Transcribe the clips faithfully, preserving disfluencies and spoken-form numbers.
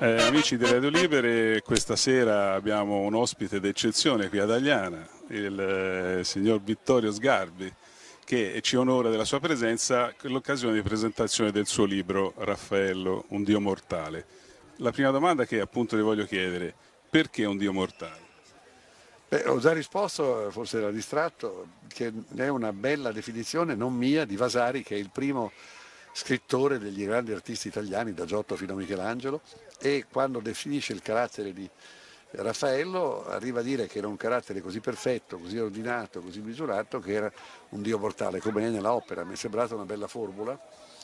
Eh, amici di Radio Libere, questa sera abbiamo un ospite d'eccezione qui ad Agliana, il eh, signor Vittorio Sgarbi, che ci onora della sua presenza con l'occasione di presentazione del suo libro Raffaello, un Dio mortale. La prima domanda che appunto le voglio chiedere: perché un Dio mortale? Beh, ho già risposto, forse era distratto, che è una bella definizione, non mia, di Vasari, che è il primo scrittore degli grandi artisti italiani, da Giotto fino a Michelangelo, e quando definisce il carattere di Raffaello arriva a dire che era un carattere così perfetto, così ordinato, così misurato, che era un Dio mortale, come è nella opera. Mi è sembrata una bella formula.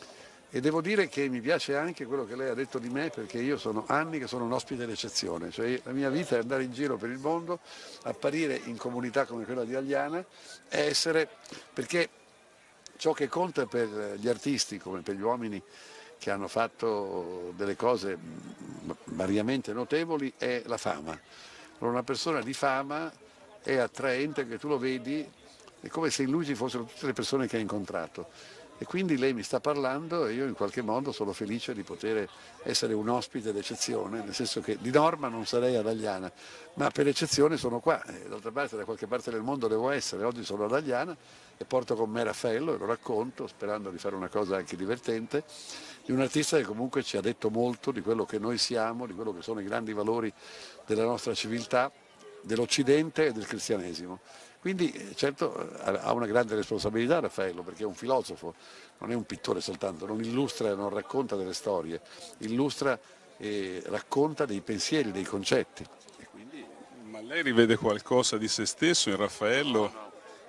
E devo dire che mi piace anche quello che lei ha detto di me, perché io sono anni che sono un ospite d'eccezione, cioè la mia vita è andare in giro per il mondo, apparire in comunità come quella di Agliana e essere, perché ciò che conta per gli artisti come per gli uomini che hanno fatto delle cose variamente notevoli è la fama. Una persona di fama è attraente, che tu lo vedi, è come se in lui ci fossero tutte le persone che ha incontrato. E quindi lei mi sta parlando e io in qualche modo sono felice di poter essere un ospite d'eccezione, nel senso che di norma non sarei ad Agliana, ma per eccezione sono qua. D'altra parte da qualche parte del mondo devo essere, oggi sono ad Agliana e porto con me Raffaello e lo racconto, sperando di fare una cosa anche divertente, di un artista che comunque ci ha detto molto di quello che noi siamo, di quello che sono i grandi valori della nostra civiltà, dell'Occidente e del cristianesimo. Quindi certo ha una grande responsabilità Raffaello, perché è un filosofo, non è un pittore soltanto, non illustra e non racconta delle storie, illustra e racconta dei pensieri, dei concetti. E quindi... Ma lei rivede qualcosa di se stesso in Raffaello?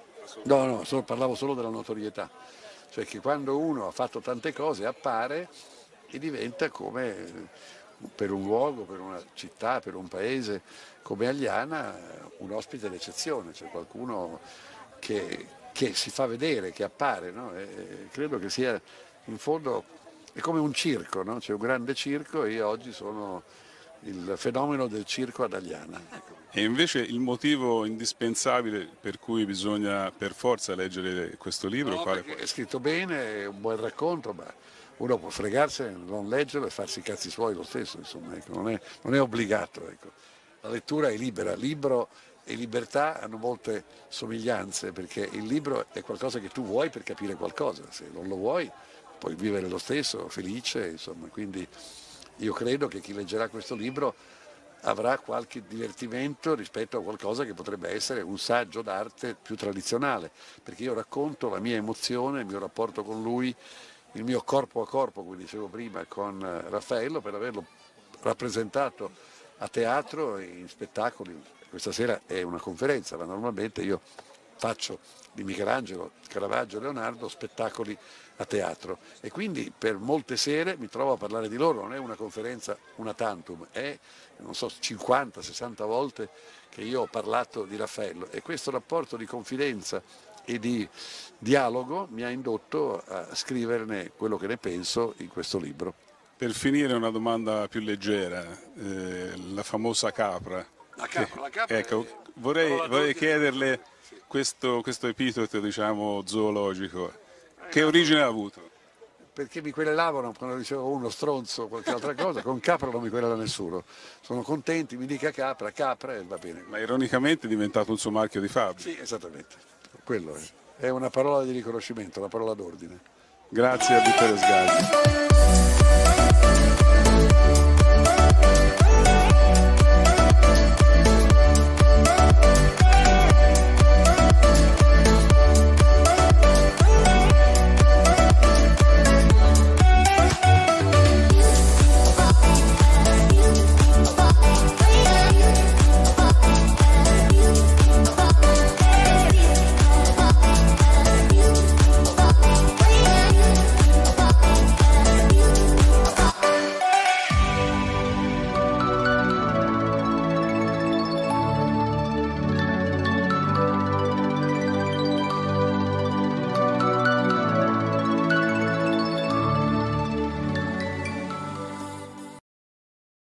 No, no, solo, parlavo solo della notorietà, cioè che quando uno ha fatto tante cose appare e diventa come per un luogo, per una città, per un paese come Agliana un ospite d'eccezione, cioè qualcuno che, che si fa vedere, che appare, no? E credo che sia in fondo è come un circo, no? C'è un grande circo e io oggi sono il fenomeno del circo ad Agliana. E invece il motivo indispensabile per cui bisogna per forza leggere questo libro? No, quale... è scritto bene, è un buon racconto, ma uno può fregarsene, non leggerlo e farsi i cazzi suoi lo stesso, insomma, ecco, non, è, non è obbligato. Ecco. La lettura è libera, libro e libertà hanno molte somiglianze, perché il libro è qualcosa che tu vuoi per capire qualcosa, se non lo vuoi puoi vivere lo stesso, felice, insomma, quindi io credo che chi leggerà questo libro avrà qualche divertimento rispetto a qualcosa che potrebbe essere un saggio d'arte più tradizionale, perché io racconto la mia emozione, il mio rapporto con lui, il mio corpo a corpo, come dicevo prima, con Raffaello, per averlo rappresentato a teatro e in spettacoli. Questa sera è una conferenza, ma normalmente io faccio di Michelangelo, Caravaggio, Leonardo spettacoli a teatro e quindi per molte sere mi trovo a parlare di loro, non è una conferenza una tantum, è non so, cinquanta sessanta volte che io ho parlato di Raffaello e questo rapporto di confidenza e di dialogo mi ha indotto a scriverne quello che ne penso in questo libro. Per finire una domanda più leggera, eh, la famosa capra. La capra, che, la capra ecco, è... vorrei, vorrei chiederle questo, questo epiteto, diciamo, zoologico, che origine ha avuto? Perché mi querelavano quando dicevo uno stronzo o qualche altra cosa, con capra non mi querela nessuno. Sono contenti, mi dica capra, capra e va bene. Ma ironicamente è diventato un suo marchio di fabbrica. Sì, esattamente, quello è. È una parola di riconoscimento, una parola d'ordine. Grazie a Vittorio Sgarbi.